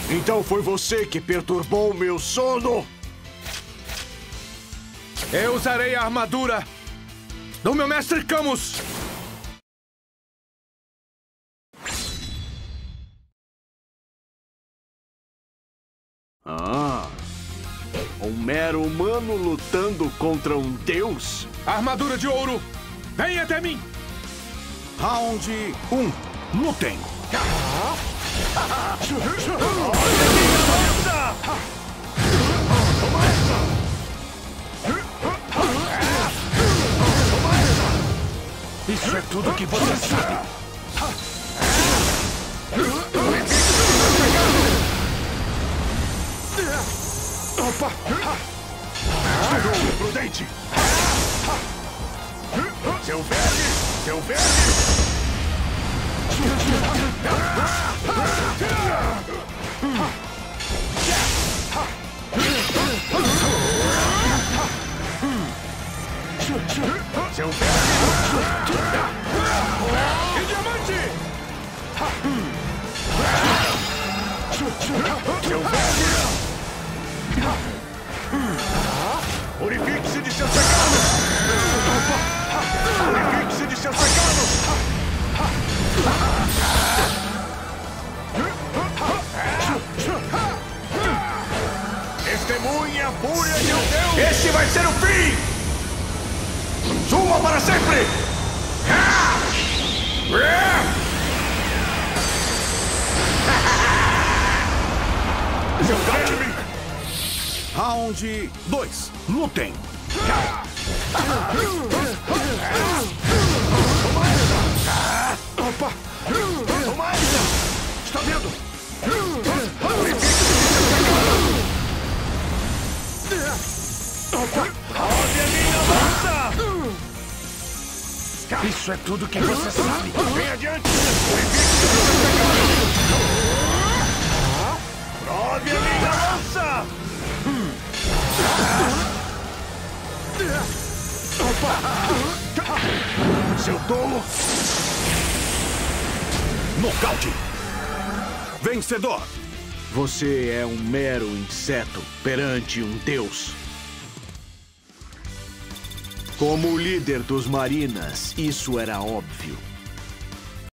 Então foi você que perturbou meu sono? Eu usarei a armadura do meu mestre Camus! Ah, um mero humano lutando contra um deus? Armadura de ouro, vem até mim! Round 1. Lutem! Isso é tudo que você sabe! Opa! Prudente! Seu verme! Seu verme! Seu verme! E diamante! Seu verme! Purifique-se de seus pecados! Purifique-se de seus pecados! Testemunhe a fúria de um deus! Este vai ser o fim! Suma para sempre! Seu verme! Round 2. Lutem! Opa! Toma essa! Está vendo? Opa! Roube a minha lança! Isso é tudo que você sabe! Vem adiante! Roube a minha lança! Opa! Seu tolo! Nocaute! Vencedor! Você é um mero inseto perante um deus. Como líder dos Marinas, isso era óbvio.